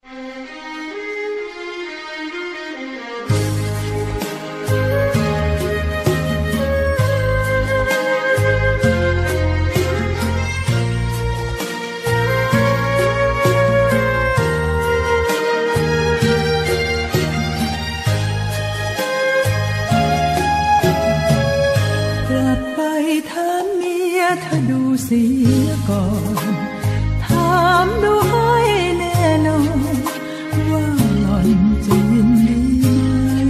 ถ้าดูเสียก่อนถามดูให้แน่นอนว่าหล่อนจะยินดีไหม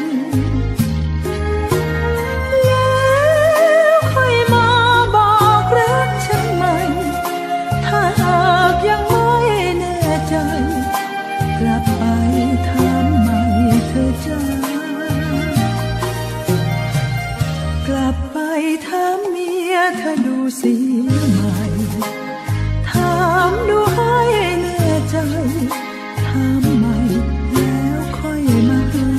แล้วค่อยมาบอกรักฉันใหม่ถ้าหากยังไม่แน่ใจกลับไปถามใหม่เธอจ้ากลับไปถามเมียเธอดูเสียใหม่ถามดูให้แน่ใจถามใหม่แล้วค่อยมาหา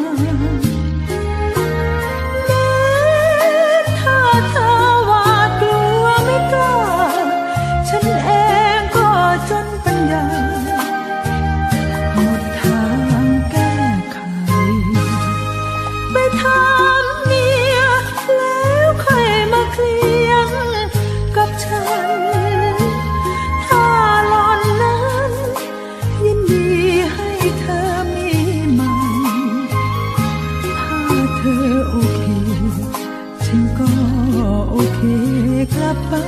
แม้ถ้าเธอหวาดกลัวไม่กล้าฉันเองก็จนปัญญาหมดทางแก้ไขไปถามเมียแล้วค่อยมาเคลียร์กับฉันถ้าหล่อนนั้นยินดีให้เธอมีใหม่ถ้าเธอโอเคฉันก็โอเคกลับไป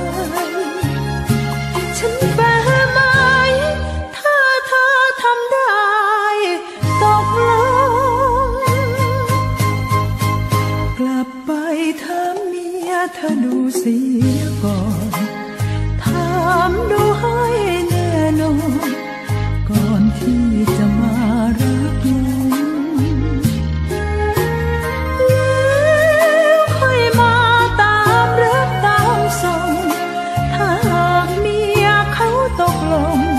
ฉันแปลไหมถ้าเธอทำได้ตกลงกลับไปถามเมียเธอดูเสียก่อนถามดูให้แน่นอนก่อนที่จะมารักหลงแล้วค่อยมาตามรักตามส่งถ้าหากเมียเขาตกลง